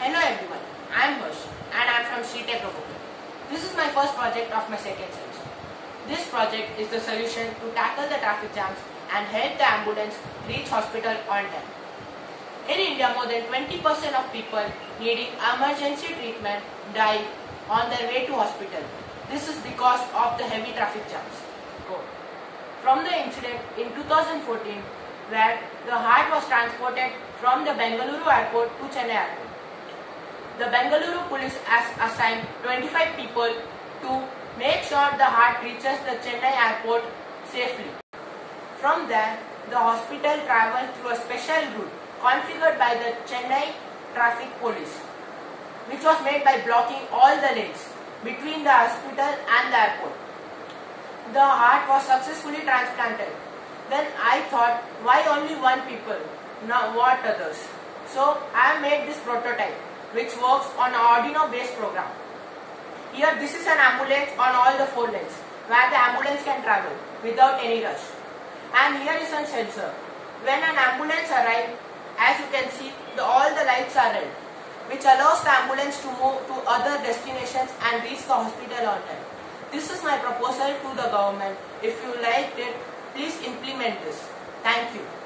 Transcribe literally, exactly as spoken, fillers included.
Hello everyone, I am Harsh and I am from SheTech Robotics. This is my first project of my second semester. This project is the solution to tackle the traffic jams and help the ambulance reach hospital on time. In India, more than twenty percent of people needing emergency treatment die on their way to hospital. This is because of the heavy traffic jams. From the incident in two thousand fourteen, where the heart was transported from the Bengaluru airport to Chennai airport. The Bengaluru police has assigned twenty-five people to make sure the heart reaches the Chennai airport safely. From there, the hospital travelled through a special route configured by the Chennai Traffic Police, which was made by blocking all the lanes between the hospital and the airport. The heart was successfully transplanted. Then I thought, why only one people? Now what others? So I have made this prototype, which works on an Arduino based program. Here this is an ambulance on all the four lanes, where the ambulance can travel without any rush. And here is a sensor. When an ambulance arrives, as you can see, the, all the lights are red, which allows the ambulance to move to other destinations and reach the hospital on time. This is my proposal to the government. If you liked it, please implement this. Thank you.